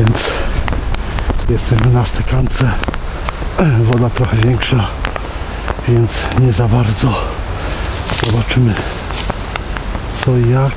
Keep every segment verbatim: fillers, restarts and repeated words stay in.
więc jesteśmy na stykance. Woda trochę większa, więc nie za bardzo. Zobaczymy co i jak.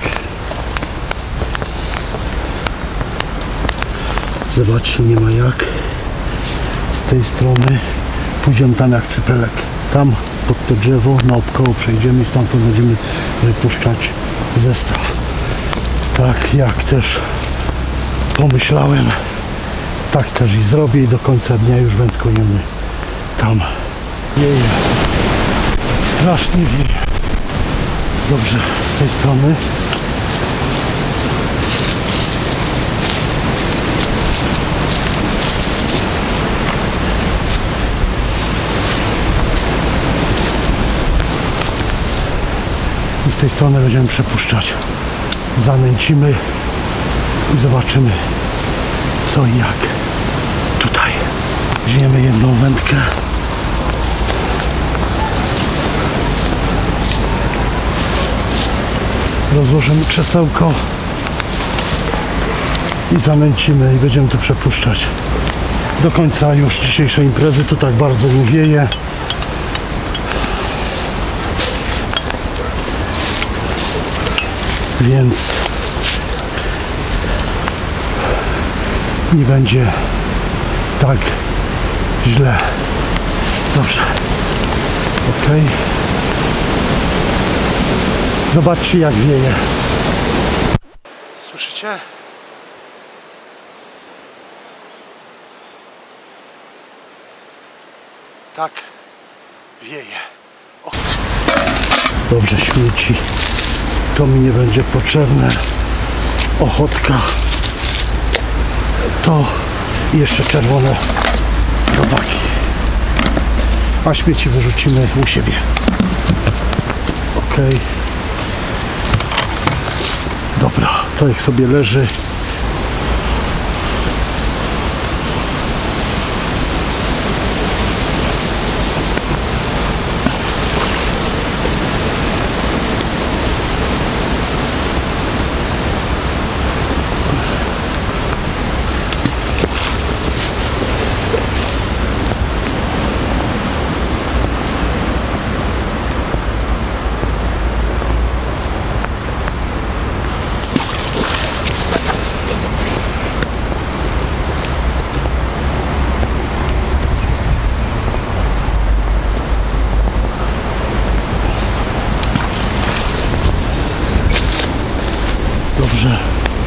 Zobaczcie, nie ma jak. Z tej strony pójdziemy tam jak cypelek. Tam pod to drzewo naokoło przejdziemy i stamtąd będziemy wypuszczać zestaw. Tak jak też pomyślałem, tak też i zrobię i do końca dnia już wędkujemy tam. Wieje, strasznie wieje. Dobrze, z tej strony. I z tej strony będziemy przepuszczać. Zanęcimy i zobaczymy co i jak. Tutaj weźmiemy jedną wędkę. Rozłożymy krzesełko i zanęcimy i będziemy tu przepuszczać do końca już dzisiejszej imprezy. Tu tak bardzo nie wieje. Więc nie będzie tak źle. Dobrze. Ok. Zobaczcie jak wieje. Słyszycie? Tak wieje. O. Dobrze, śmieci. To mi nie będzie potrzebne. Ochotka. To i jeszcze czerwone robaki. A śmieci wyrzucimy u siebie. Ok. Dobra, to jak sobie leży. Dobrze.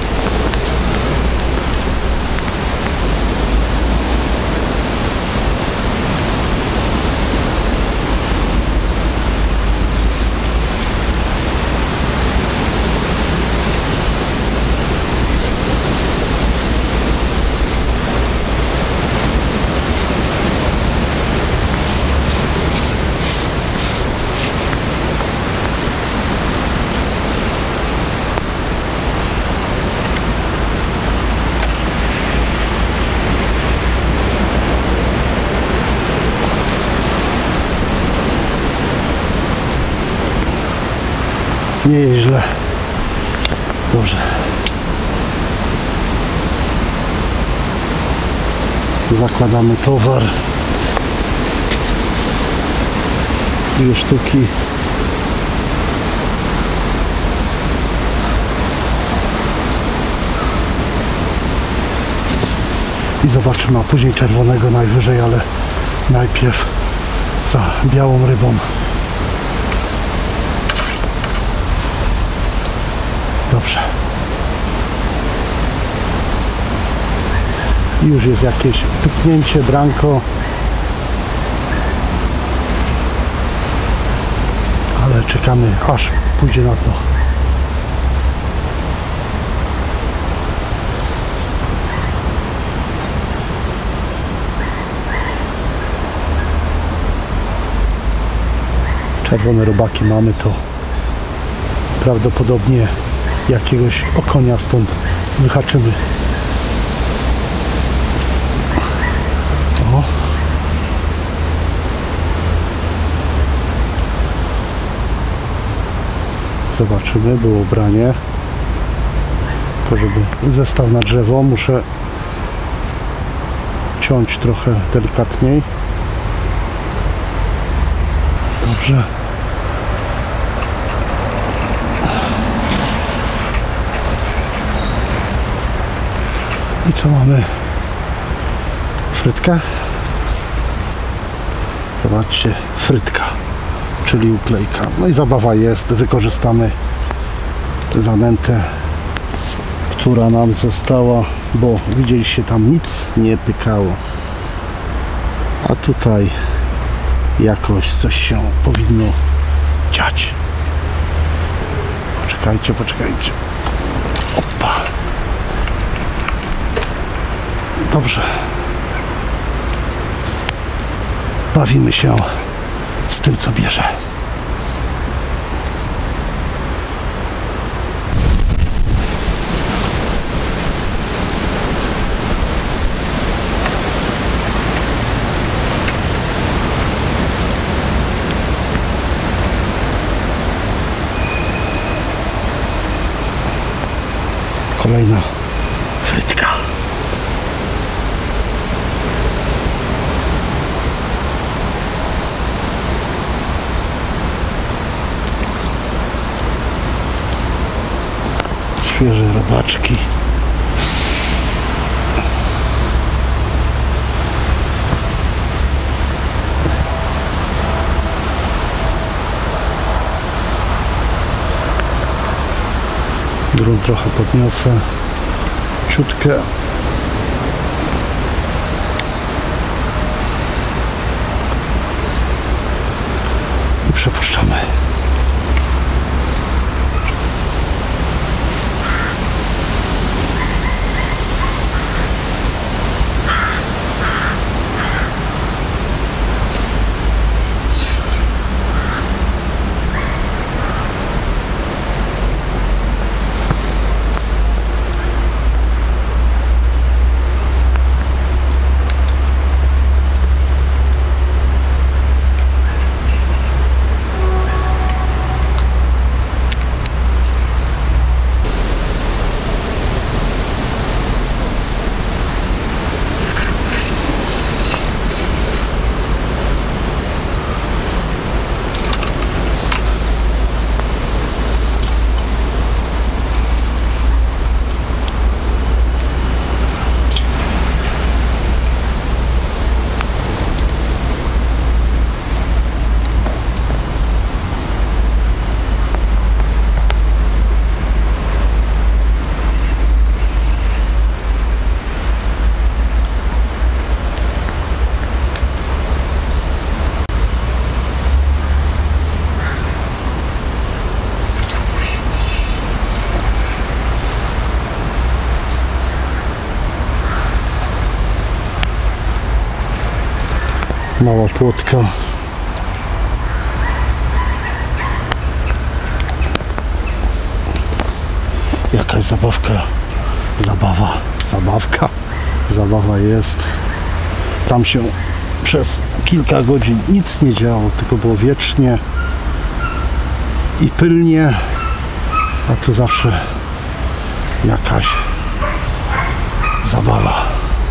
Nie jest źle. Dobrze. Zakładamy towar. Dwie sztuki. I zobaczymy, a później czerwonego najwyżej, ale najpierw za białą rybą. Dobrze. Już jest jakieś pyknięcie, branko. Ale czekamy aż pójdzie na dno. Czerwone robaki mamy, to prawdopodobnie jakiegoś okonia stąd wyhaczymy. O. Zobaczymy, było branie. Tylko żeby zestaw na drzewo muszę ciąć trochę delikatniej. Dobrze. I co mamy? Frytkę? Zobaczcie, frytka, czyli uklejka. No i zabawa jest, wykorzystamy zanętę, która nam została, bo widzieliście, tam nic nie pykało. A tutaj jakoś coś się powinno dziać. Poczekajcie, poczekajcie. Opa. Dobrze. Bawimy się z tym, co bierze. Kolejna frytka. Świeże robaczki. Grunt trochę podniosę, ciutkę. I przepuszczamy. Mała płotka. Jakaś zabawka. Zabawa. Zabawka. Zabawa jest. Tam się przez kilka godzin nic nie działo, tylko było wiecznie i pylnie, a tu zawsze jakaś zabawa.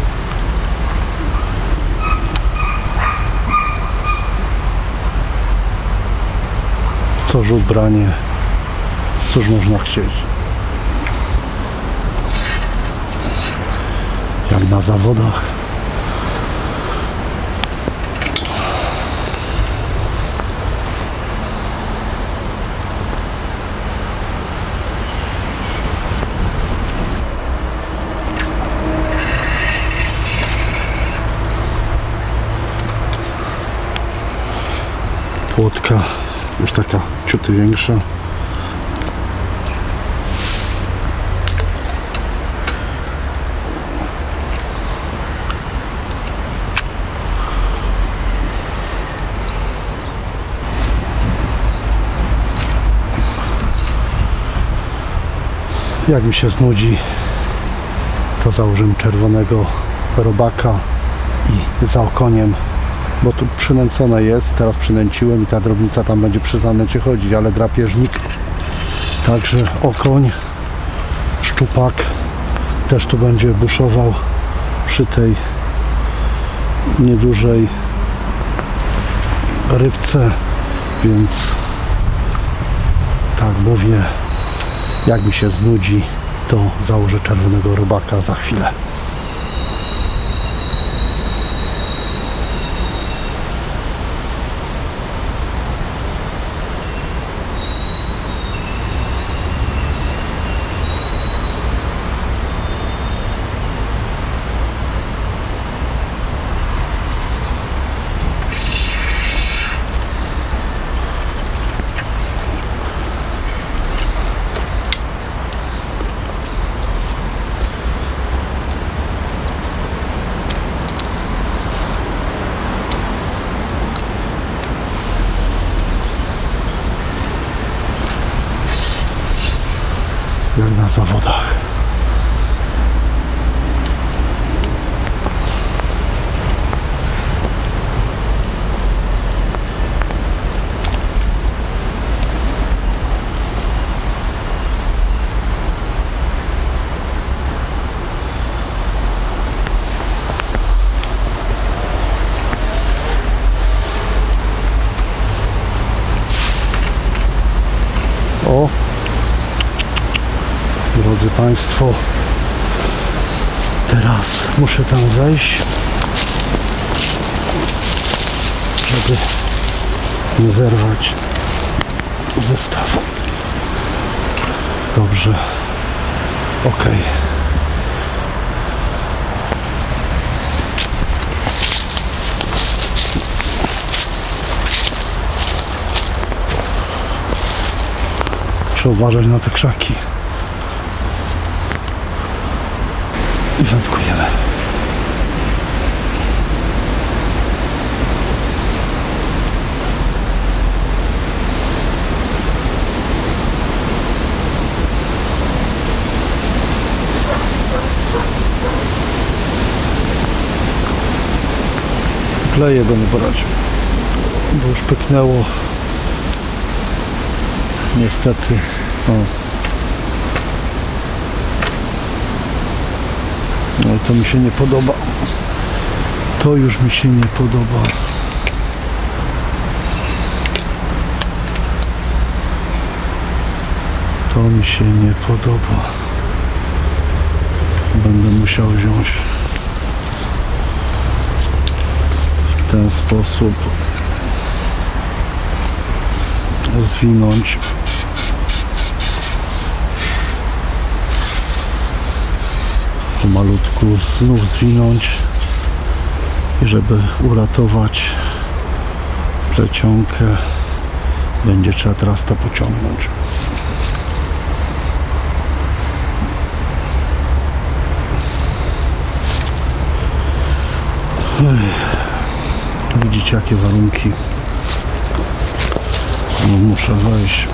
Co rzut branie, cóż można chcieć. Jak na zawodach. Płotka już taka ciut większa. Jak mi się znudzi, to założymy czerwonego robaka i za okoniem, bo tu przynęcone jest, teraz przynęciłem i ta drobnica tam będzie przy zanęcie chodzić, ale drapieżnik, także okoń, szczupak też tu będzie buszował przy tej niedużej rybce, więc tak mówię, jak mi się znudzi, to założę czerwonego robaka za chwilę. Jak na zawodach. O! Drodzy Państwo, teraz muszę tam wejść, żeby nie zerwać zestawu. Dobrze, ok. Trzeba uważać na te krzaki. I wędkujemy. Kleję będę brać, bo już pyknęło. Niestety. O. No to mi się nie podoba. To już mi się nie podoba. To mi się nie podoba. Będę musiał wziąć w ten sposób, zwinąć. Malutku znów zwinąć i żeby uratować plecionkę, będzie trzeba teraz to pociągnąć. Ech. Widzicie jakie warunki. No, muszę wejść.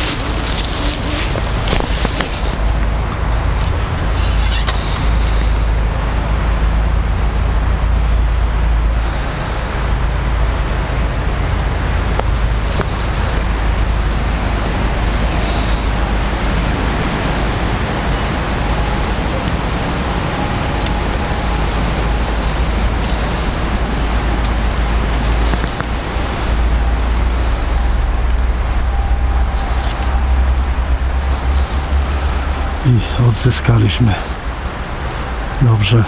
I odzyskaliśmy. Dobrze.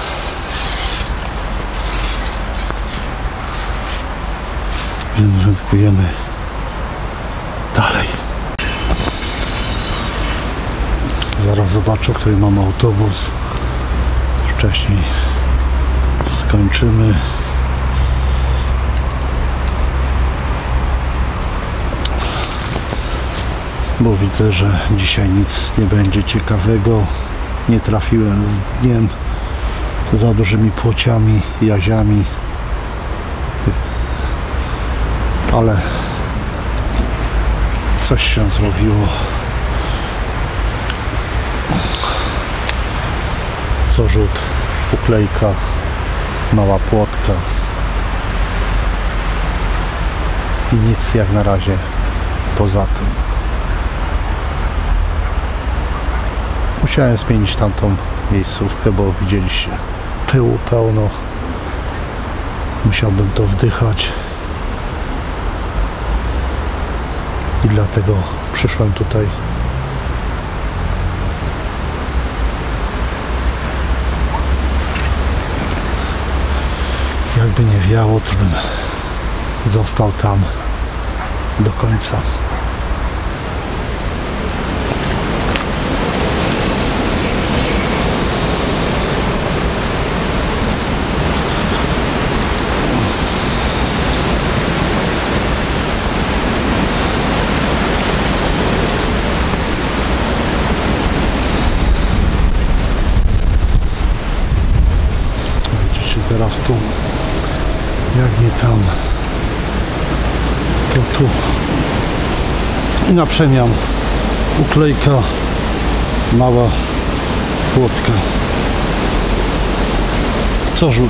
Więc wędkujemy dalej. Zaraz zobaczę, który mamy autobus. Wcześniej skończymy. Bo widzę, że dzisiaj nic nie będzie ciekawego. Nie trafiłem z dniem, za dużymi płociami, jaziami, ale coś się zrobiło. Co rzut, uklejka, mała płotka i nic jak na razie poza tym. Musiałem zmienić tamtą miejscówkę, bo widzieliście, pyłu pełno, Musiałbym to wdychać i dlatego przyszłem tutaj. Jakby nie wiało, to bym został tam do końca. Widzicie teraz tu, jak nie tam, to tu. I na przemian uklejka, mała płotka. Co rzut.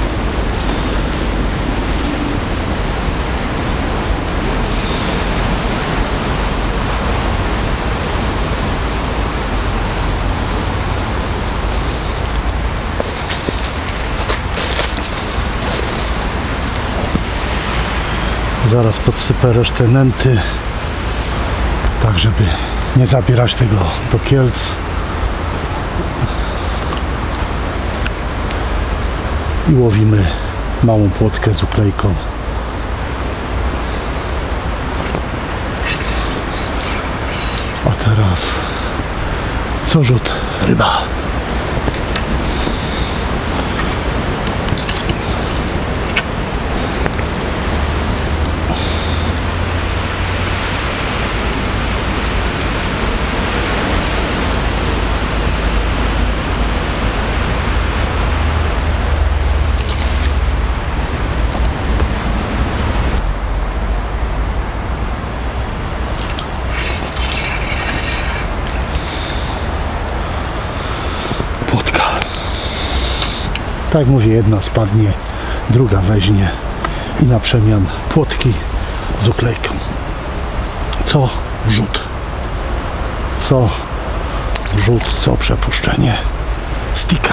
Zaraz podsypę resztę nęty, tak żeby nie zabierać tego do Kielc. I łowimy małą płotkę z uklejką. A teraz co rzut ryba. Tak mówię, jedna spadnie, druga weźmie i na przemian płotki z uklejką. Co rzut, co rzut, co przepuszczenie sticka.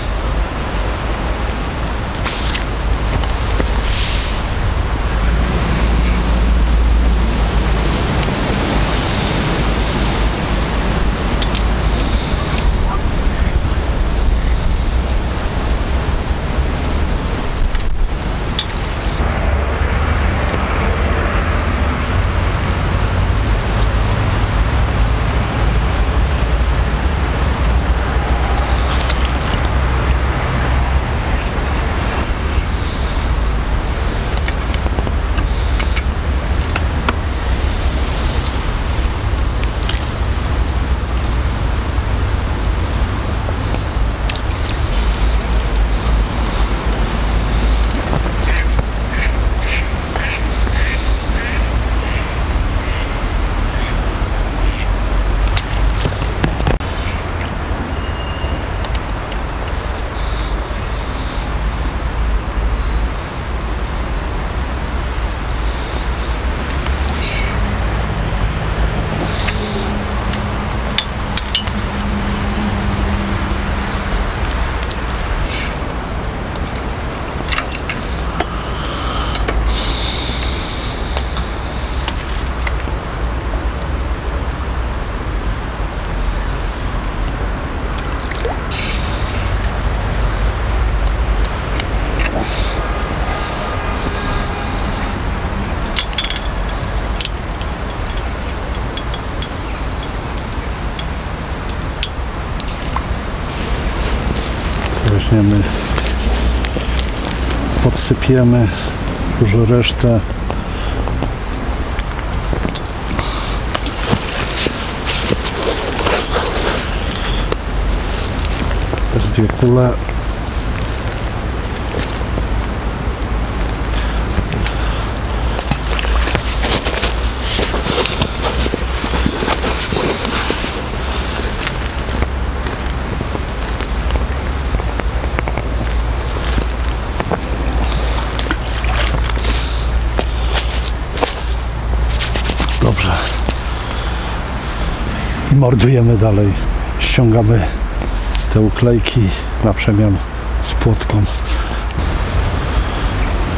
Weźmiemy, podsypiemy już resztę. Z dwie kule. Dobrze. I mordujemy dalej. Ściągamy te uklejki na przemian z płotką.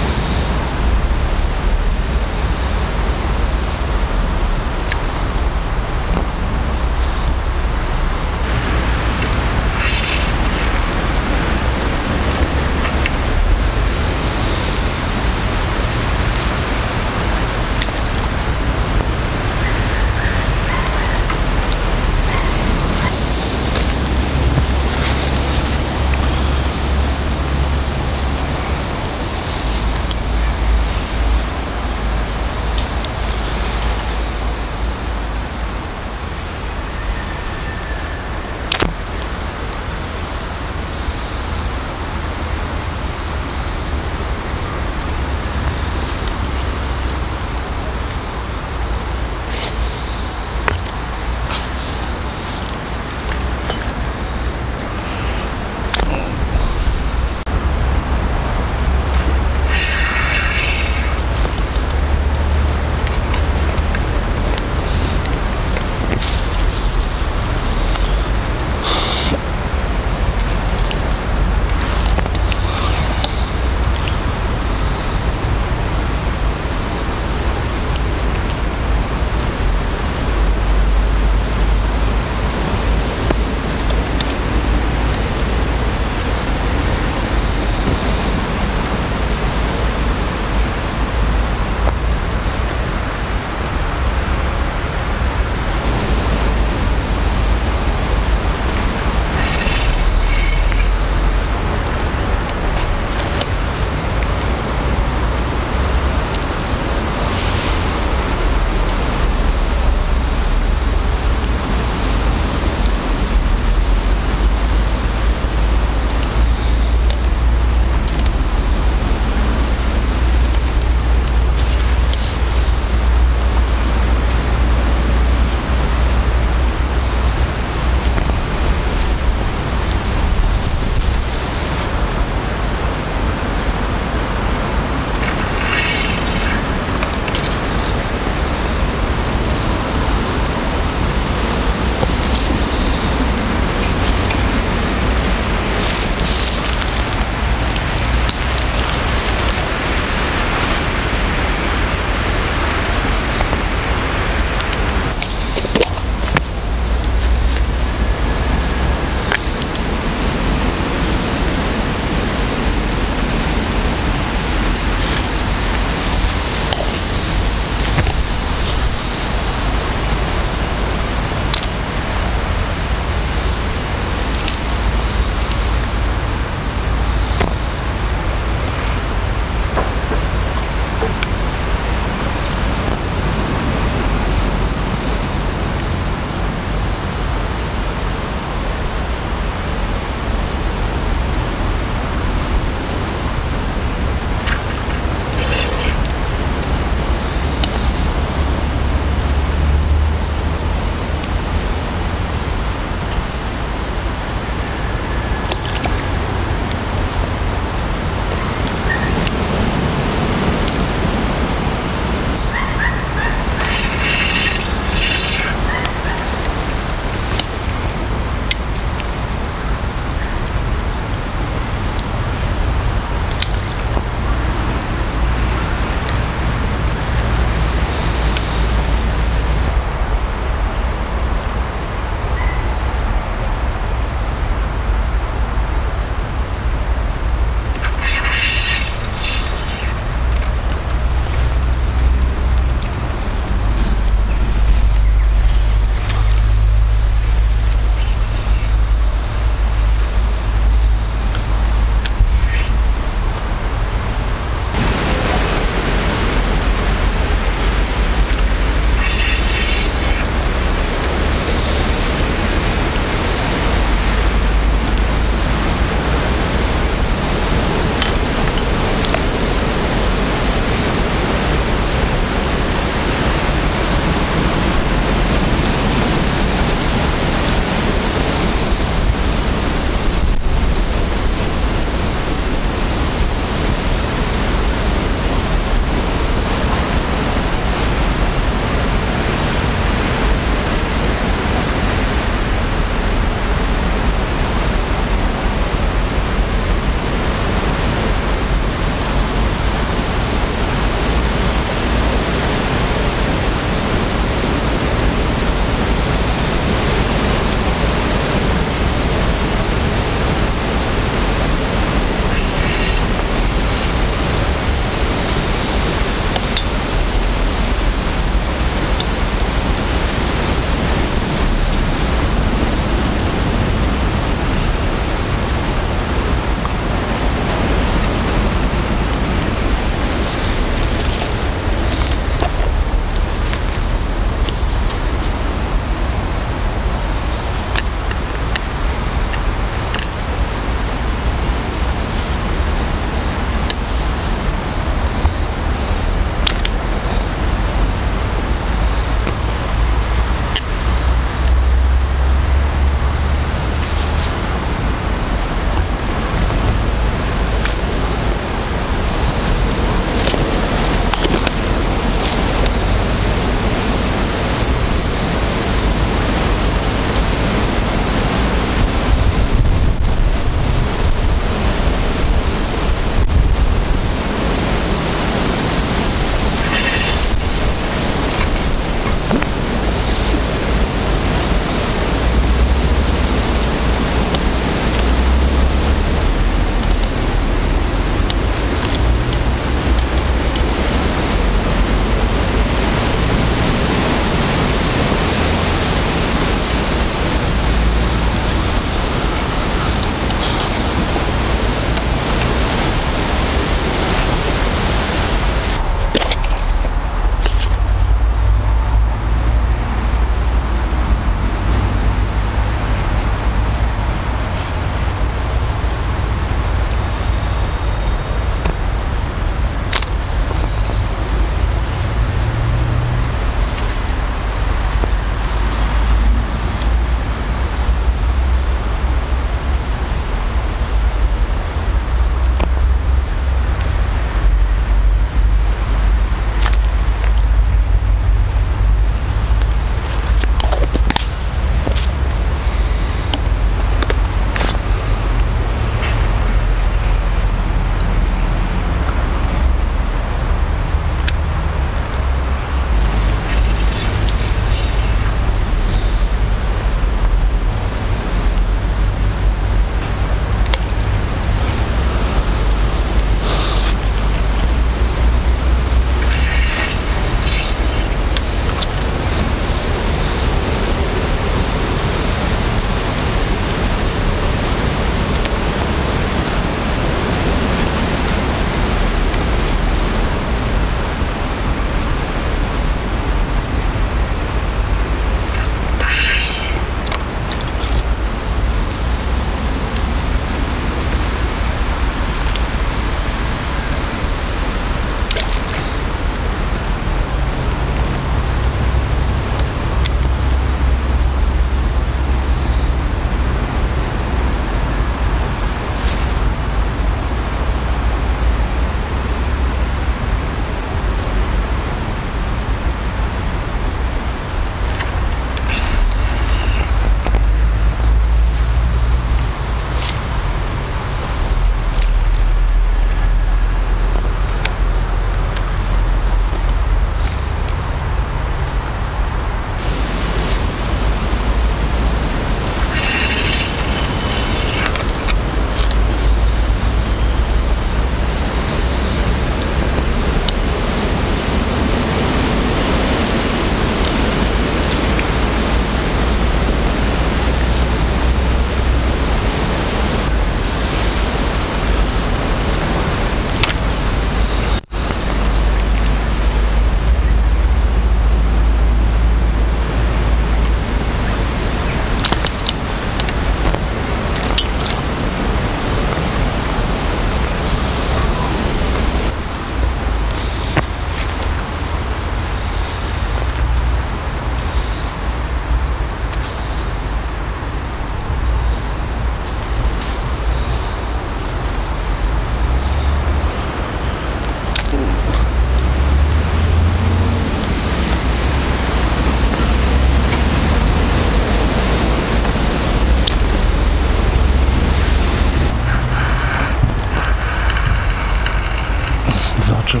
zobaczę.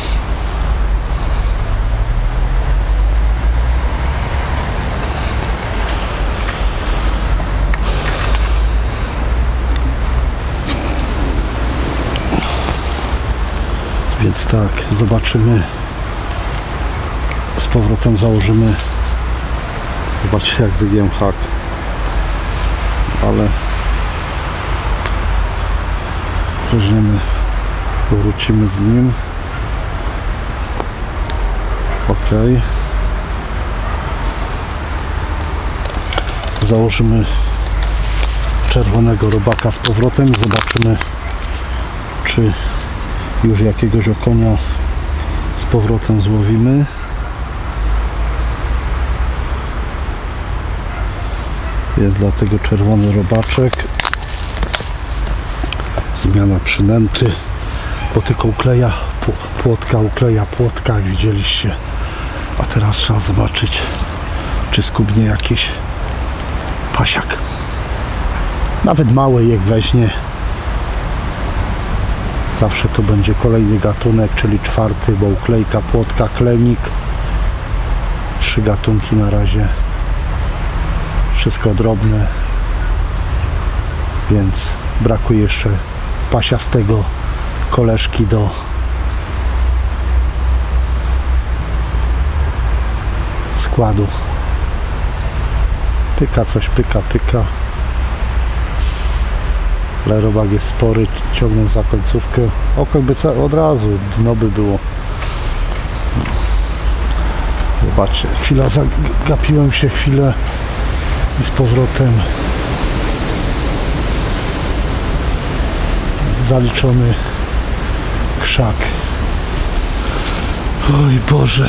Więc tak, zobaczymy. Z powrotem założymy. Zobaczcie, jak wygiąłem hak. Ale weźmiemy, wrócimy z nim. Ok. Założymy czerwonego robaka z powrotem. Zobaczymy, czy już jakiegoś okonia z powrotem złowimy. Jest dlatego czerwony robaczek. Zmiana przynęty, bo tylko ukleja płotka, ukleja płotka, jak widzieliście. A teraz trzeba zobaczyć, czy skubnie jakiś pasiak. Nawet mały, jak weźmie, zawsze to będzie kolejny gatunek, czyli czwarty, bo uklejka, płotka, klenik. Trzy gatunki na razie. Wszystko drobne, więc brakuje jeszcze pasiastego koleżki do składu. Pyka coś, pyka, pyka. Ale robak jest spory, ciągnął za końcówkę. Okoń by od razu, dno by było. Zobaczcie, chwila, zagapiłem się chwilę i z powrotem zaliczony krzak. Oj Boże.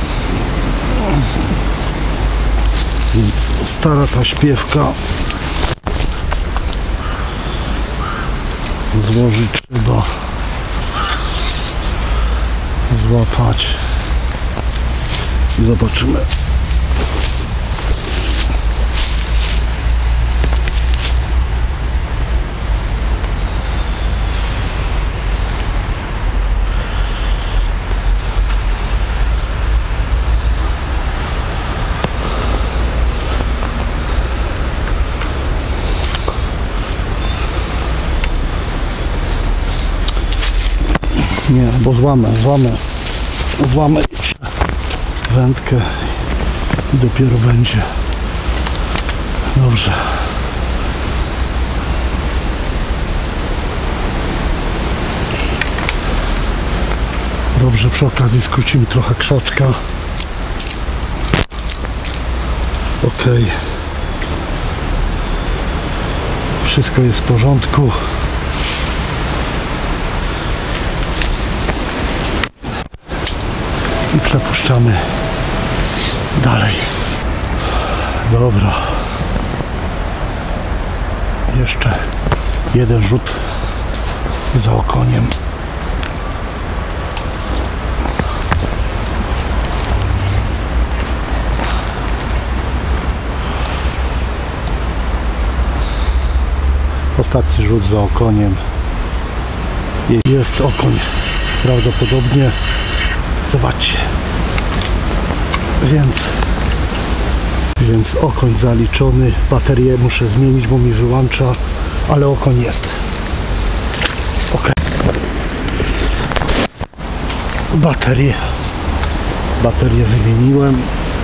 Więc stara ta śpiewka. Złożyć trzeba. Złapać. I zobaczymy. Nie, bo złamę, złamę, złamę jeszcze wędkę i dopiero będzie dobrze. Dobrze, przy okazji skrócimy trochę krzaczka. Ok. Wszystko jest w porządku. I przepuszczamy dalej. Dobra. Jeszcze jeden rzut za okoniem. Ostatni rzut za okoniem. Jest okoń. Prawdopodobnie. Zobaczcie. Więc więc okoń zaliczony. Baterię muszę zmienić, bo mi wyłącza, ale okoń jest. Ok. Baterię. Baterię wymieniłem.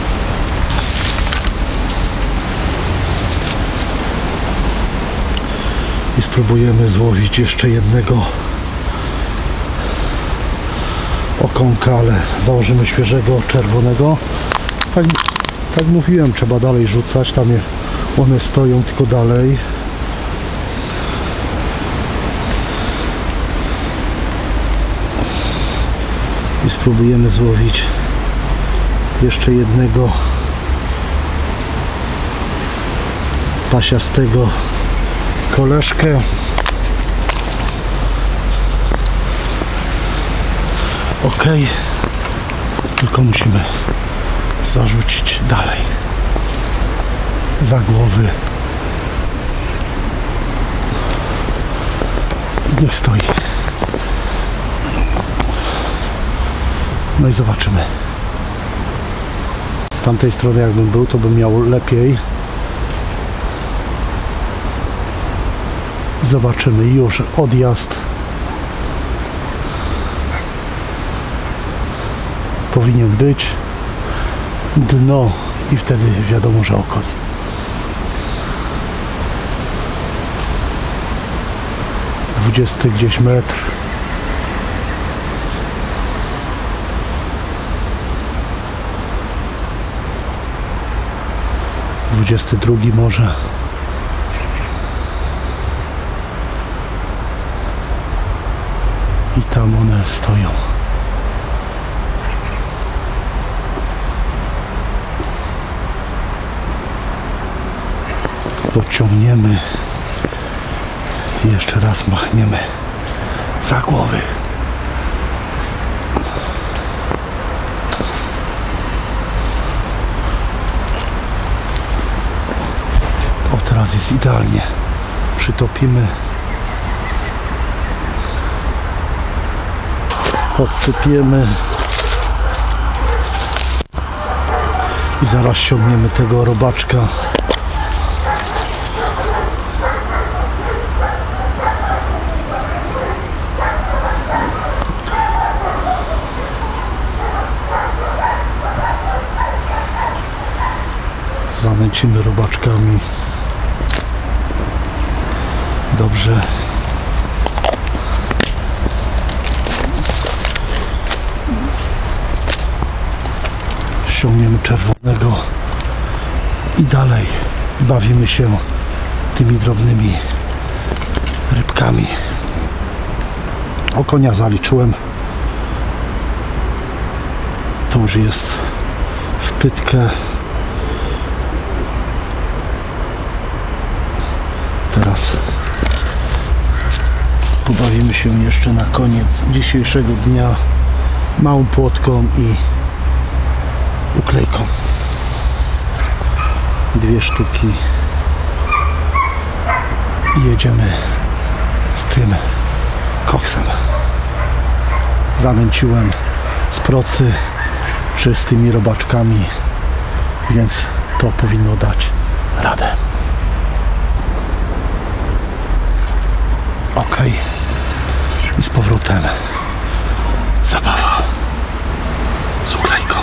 I spróbujemy złowić jeszcze jednego okonka, ale założymy świeżego, czerwonego. Tak, tak mówiłem, trzeba dalej rzucać, tam je, one stoją tylko dalej. I spróbujemy złowić jeszcze jednego pasiastego koleżkę. Ok, tylko musimy zarzucić dalej za głowy. Niech stoi. No i zobaczymy. Z tamtej strony jakbym był, to bym miał lepiej. Zobaczymy, już odjazd powinien być, dno i wtedy wiadomo, że okoń. Dwudziesty gdzieś metr. Dwudziesty drugi może. I tam one stoją. Podciągniemy i jeszcze raz machniemy za głowy. O, teraz jest idealnie. Przytopimy. Podsypiemy i zaraz ściągniemy tego robaczka. Zanęcimy robaczkami. Dobrze. Ściągniemy czerwonego i dalej bawimy się tymi drobnymi rybkami. Okonia zaliczyłem. To już jest w pytkę. Teraz pobawimy się jeszcze na koniec dzisiejszego dnia małą płotką i uklejką. Dwie sztuki i jedziemy z tym koksem. Zanęciłem z procy czystymi robaczkami, więc to powinno dać radę. Ok, i z powrotem zabawa z uklejką.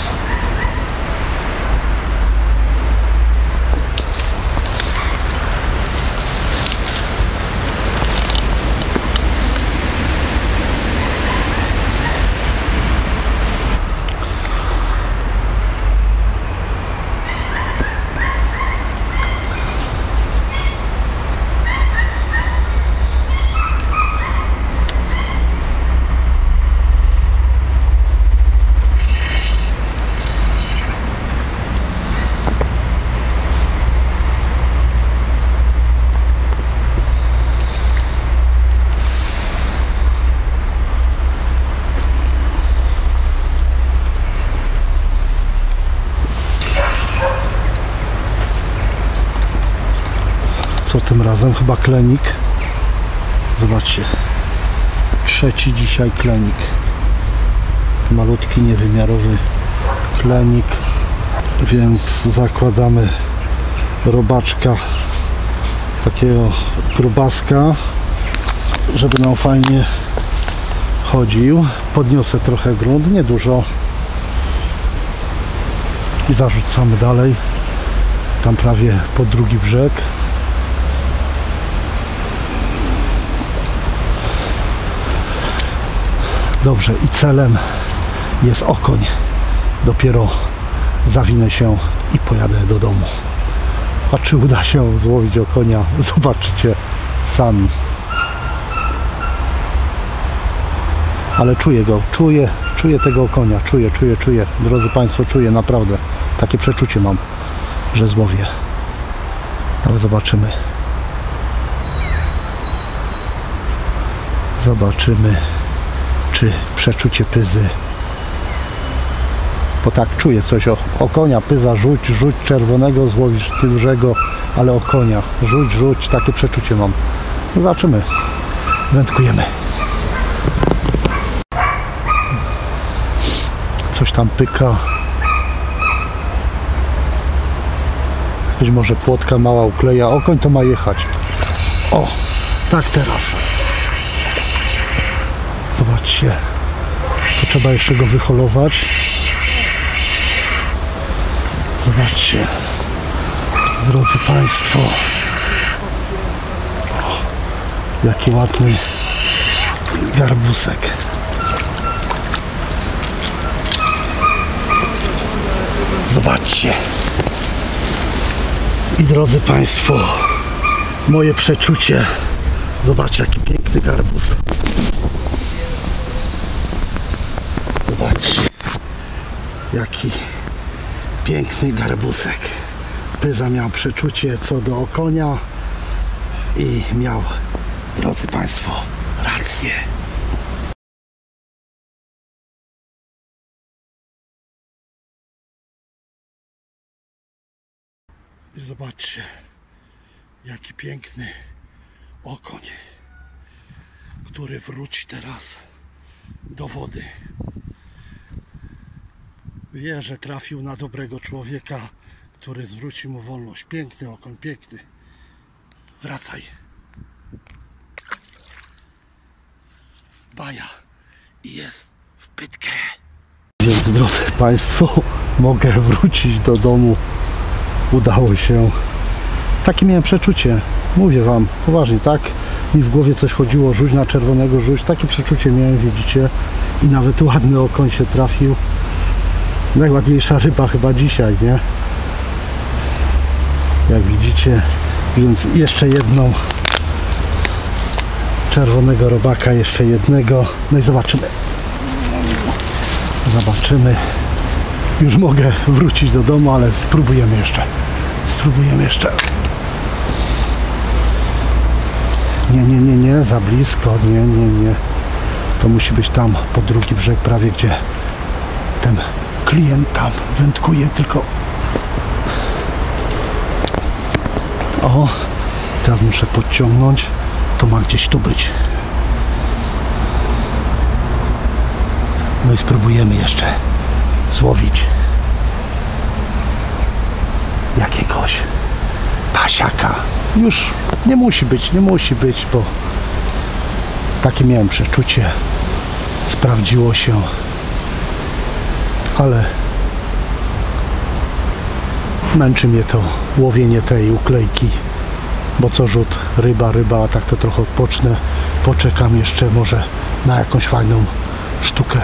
Co tym razem? Chyba klenik. Zobaczcie. Trzeci dzisiaj klenik. Malutki, niewymiarowy klenik. Więc zakładamy robaczka takiego grubaska, żeby nam fajnie chodził. Podniosę trochę grunt, niedużo. I zarzucamy dalej. Tam prawie pod drugi brzeg. Dobrze, i celem jest okoń. Dopiero zawinę się i pojadę do domu. A czy uda się złowić okonia, zobaczycie sami. Ale czuję go, czuję, czuję tego okonia, czuję, czuję, czuję. Drodzy Państwo, czuję naprawdę. Takie przeczucie mam, że złowię. Ale zobaczymy. Zobaczymy, czy przeczucie pyzy. Bo tak czuję coś o, o konia, pyza, rzuć, rzuć czerwonego, złowisz dużego, ale o konia, rzuć, rzuć, takie przeczucie mam. No zobaczymy. Wędkujemy. coś tam pyka. Być może płotka mała ukleja. Okoń to ma jechać. O, tak teraz. Zobaczcie. To trzeba jeszcze go wyholować. Zobaczcie. Drodzy Państwo. O, jaki ładny garbusek. Zobaczcie. I drodzy Państwo, moje przeczucie. Zobaczcie, jaki piękny garbus. Zobaczcie, jaki piękny garbusek. Pyza miał przeczucie co do konia i miał, drodzy Państwo, rację. I zobaczcie, jaki piękny okoń, który wróci teraz do wody. Wie, że trafił na dobrego człowieka, który zwróci mu wolność. Piękny okoń, piękny. Wracaj. Baja. I jest w pytkę. Więc drodzy Państwo, mogę wrócić do domu. Udało się. Takie miałem przeczucie. Mówię Wam, poważnie, tak? Mi w głowie coś chodziło, rzuć na czerwonego, rzuć. Takie przeczucie miałem, widzicie. I nawet ładny okoń się trafił. Najładniejsza ryba chyba dzisiaj, nie? Jak widzicie. Więc jeszcze jedną czerwonego robaka, jeszcze jednego. No i zobaczymy. Zobaczymy. Już mogę wrócić do domu, ale spróbujemy jeszcze. Spróbujemy jeszcze. Nie, nie, nie, nie, za blisko. Nie, nie, nie. To musi być tam po drugi brzeg prawie, gdzie ten klient tam wędkuje, tylko o, teraz muszę podciągnąć. To ma gdzieś tu być. No i spróbujemy jeszcze złowić jakiegoś pasiaka. Już nie musi być, nie musi być, bo takie miałem przeczucie. Sprawdziło się. Ale męczy mnie to łowienie tej uklejki, bo co rzut ryba, ryba, a tak to trochę odpocznę. Poczekam jeszcze może na jakąś fajną sztukę.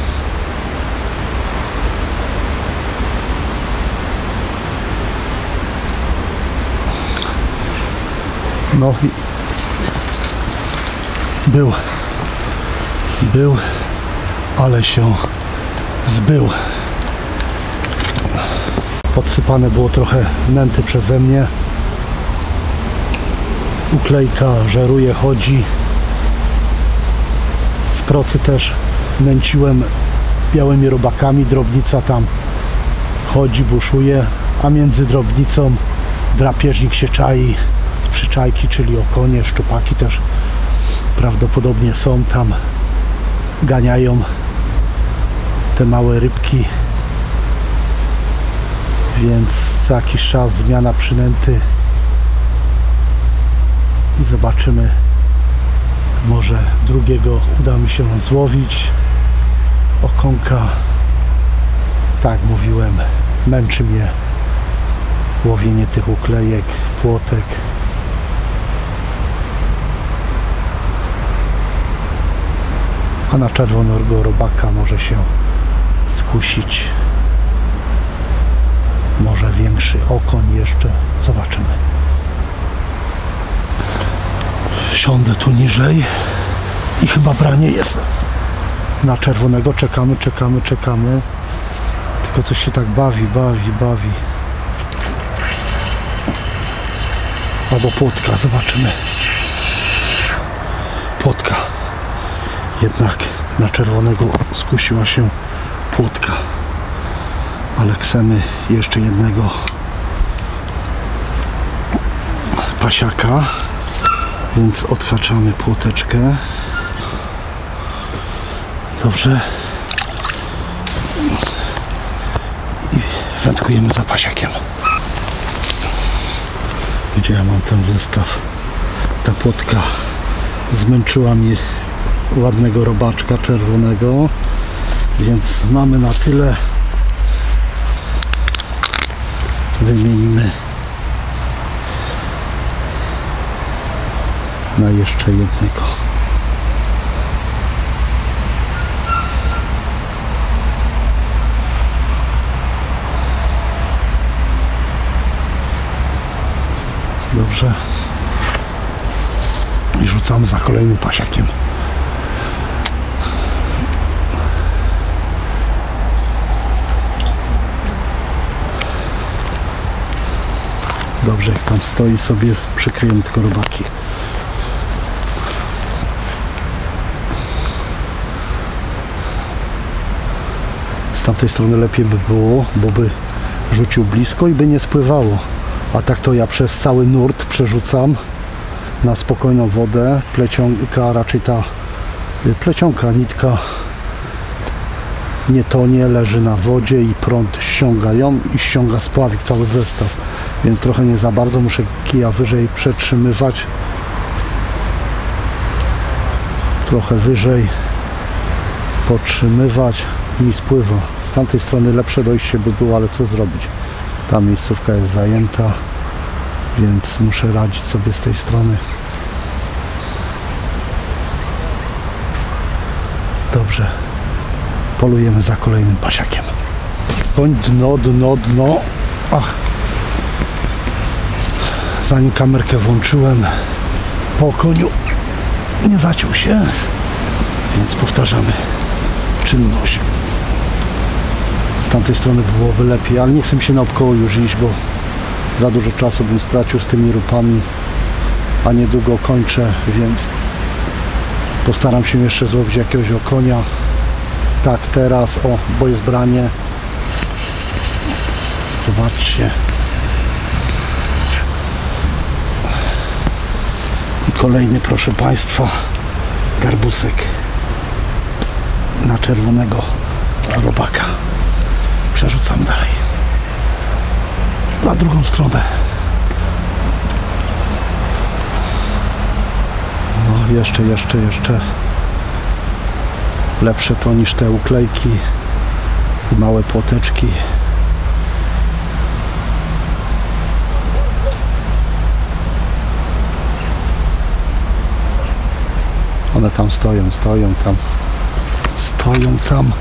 No i był, był, ale się zbył. Podsypane było trochę nęty przeze mnie. Uklejka żeruje, chodzi. Z procy też nęciłem białymi robakami. Drobnica tam chodzi, buszuje, a między drobnicą drapieżnik się czai. Przyczajki, czyli okonie, szczupaki też prawdopodobnie są tam. Ganiają te małe rybki. Więc za jakiś czas zmiana przynęty i zobaczymy, może drugiego uda mi się złowić okonka. Tak mówiłem, męczy mnie łowienie tych uklejek, płotek. A na czerwonego robaka może się skusić. Może większy okoń jeszcze. Zobaczymy. Siądę tu niżej i chyba branie jest. Na czerwonego czekamy, czekamy, czekamy. Tylko coś się tak bawi, bawi, bawi. Albo płotka, zobaczymy. Płotka. Jednak na czerwonego skusiła się płotka. Ale chcemy jeszcze jednego pasiaka, więc odhaczamy płoteczkę. Dobrze. wędkujemy za pasiakiem. Gdzie ja mam ten zestaw? Ta płotka zmęczyła mi ładnego robaczka czerwonego, więc mamy na tyle. Wymienimy na jeszcze jednego. Dobrze. I rzucamy za kolejnym pasiakiem. Dobrze, jak tam stoi sobie, przykryjemy tylko robaki. Z tamtej strony lepiej by było, bo by rzucił blisko i by nie spływało. A tak to ja przez cały nurt przerzucam na spokojną wodę. Plecionka, raczej ta plecionka, nitka nie tonie, leży na wodzie i prąd ściąga ją i ściąga spławik, cały zestaw. Więc trochę nie za bardzo, muszę kija wyżej przetrzymywać. Trochę wyżej podtrzymywać i mi spływa. Z tamtej strony lepsze dojście by było, ale co zrobić? Ta miejscówka jest zajęta, więc muszę radzić sobie z tej strony. Dobrze. Polujemy za kolejnym pasiakiem. Koń, dno, dno, dno. Ach. Zanim kamerkę włączyłem, po koniu nie zaciął się, więc powtarzamy czynność. Z tamtej strony byłoby lepiej, ale nie chcę mi się naokoło już iść, bo za dużo czasu bym stracił z tymi rupami, a niedługo kończę, więc postaram się jeszcze złowić jakiegoś okonia. Tak, teraz, o, bo jest branie. Zobaczcie. I kolejny, proszę Państwa, garbusek na czerwonego robaka. Przerzucam dalej na drugą stronę. No jeszcze, jeszcze, jeszcze lepsze to niż te uklejki i małe płoteczki. One tam stoją, stoją tam, stoją tam.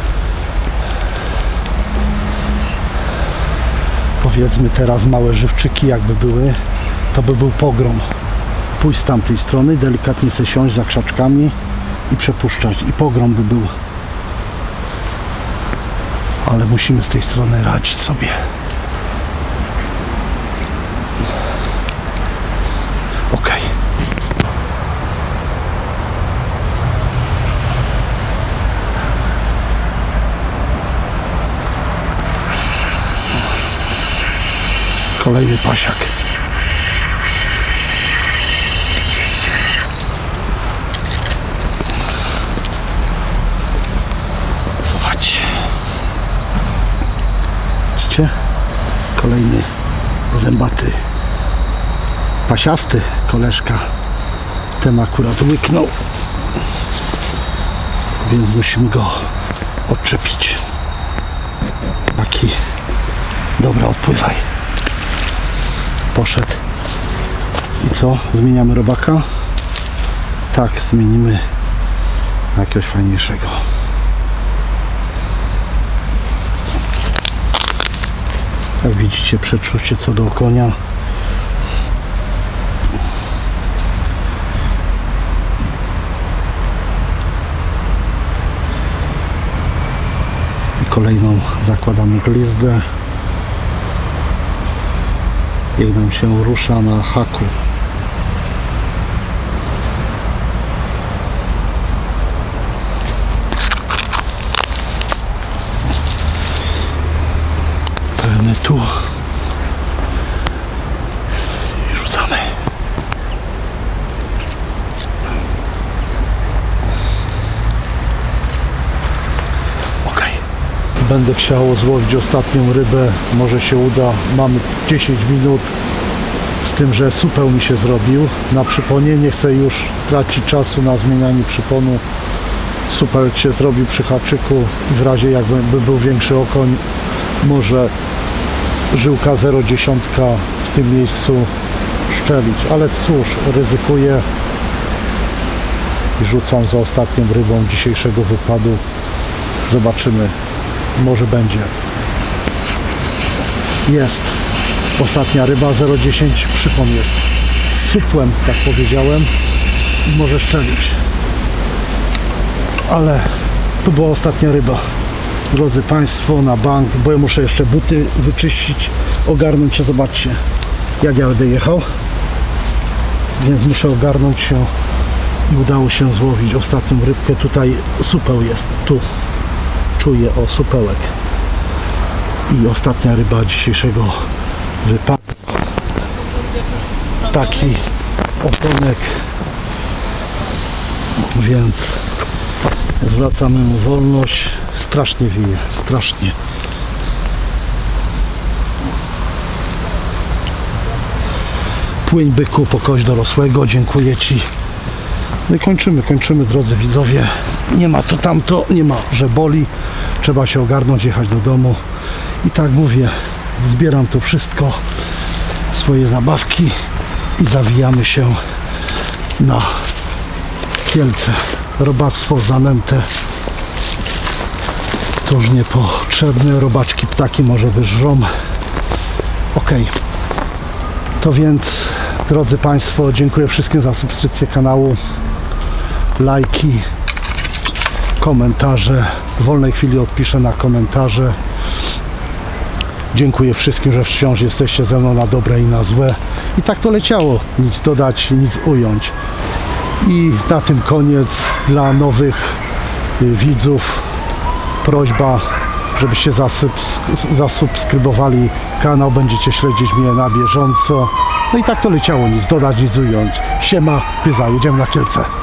Powiedzmy teraz małe żywczyki jakby były, to by był pogrom. Pójść z tamtej strony, delikatnie se siąść za krzaczkami i przepuszczać. I pogrom by był. Ale musimy z tej strony radzić sobie. Ok. Kolejny pasiak. Zobacz. Widzicie? Kolejny zębaty, pasiasty koleżka. Ten akurat łyknął, więc musimy go odczepić. Taki. Dobra, odpływaj. Poszedł. I co? Zmieniamy robaka? Tak, zmienimy na jakiegoś fajniejszego. Jak widzicie, przeczucie co do konia. I kolejną zakładamy glizdę. Jak nam się rusza na haku. Pełny tu. I rzucamy. Ok. Będę chciał złowić ostatnią rybę, może się uda. Mamy dziesięć minut, z tym, że supeł mi się zrobił na przyponie. Nie chcę już tracić czasu na zmienianie przyponu. Supeł się zrobił przy haczyku i w razie jakby był większy okoń, może żyłka zero przecinek dziesięć w tym miejscu szczelić, ale cóż, ryzykuję i rzucam za ostatnią rybą dzisiejszego wypadu. Zobaczymy, może będzie. Jest ostatnia ryba, zero przecinek dziesięć, przypon jest z supłem, tak powiedziałem, i może szczelić. Ale to była ostatnia ryba, drodzy Państwo, na bank, bo ja muszę jeszcze buty wyczyścić, ogarnąć się. Zobaczcie, jak ja będę jechał, więc muszę ogarnąć się i udało się złowić ostatnią rybkę. Tutaj supeł jest, tu czuję, o, supełek. I ostatnia ryba dzisiejszego wypadu. Taki okonek, więc zwracamy mu wolność. Strasznie wieje, strasznie. Płyń, byku, po kość dorosłego. Dziękuję Ci. No i kończymy, kończymy, drodzy widzowie. Nie ma to tamto, nie ma, że boli. Trzeba się ogarnąć, jechać do domu. I tak mówię, zbieram tu wszystko, swoje zabawki i zawijamy się na Kielce. Robactwo zanęte to już niepotrzebne. Robaczki, ptaki może wyżrą. Ok. To więc, drodzy Państwo, dziękuję wszystkim za subskrypcję kanału, lajki, komentarze. W wolnej chwili odpiszę na komentarze. Dziękuję wszystkim, że wciąż jesteście ze mną na dobre i na złe. I tak to leciało. Nic dodać, nic ująć. I na tym koniec. Dla nowych widzów prośba, żebyście zasubskrybowali kanał. Będziecie śledzić mnie na bieżąco. No i tak to leciało. Nic dodać, nic ująć. Siema, pyza, jedziemy na Kielce.